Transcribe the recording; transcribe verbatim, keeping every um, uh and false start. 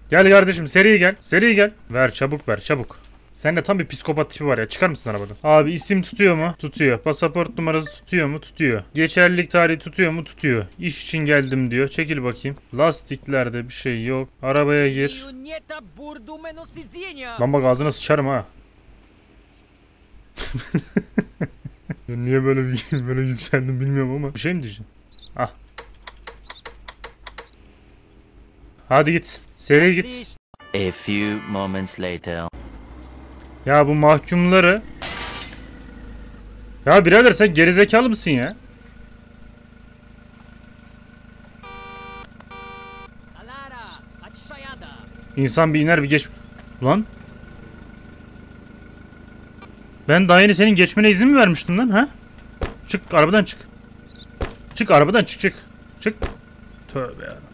Gel kardeşim, seri gel. Seri gel. Ver çabuk, ver çabuk. Sende tam bir psikopat tipi var ya. Çıkar mısın arabadan? Abi isim tutuyor mu? Tutuyor. Pasaport numarası tutuyor mu? Tutuyor. Geçerlilik tarihi tutuyor mu? Tutuyor. İş için geldim diyor. Çekil bakayım. Lastiklerde bir şey yok. Arabaya gir. Lan bak ağzına sıçarım ha. Niye böyle böyle yükseldim bilmiyorum ama. Bir şey mi diyeceğim? Ah. Hadi git. Seri git. A few moments later. Ya bu mahkumları... Ya birader sen gerizekalı mısın ya? İnsan bir iner bir geç... Lan? Ben daha yeni senin geçmene izin mi vermiştim lan ha? Çık arabadan çık. Çık arabadan çık çık. Çık. Tövbe ya.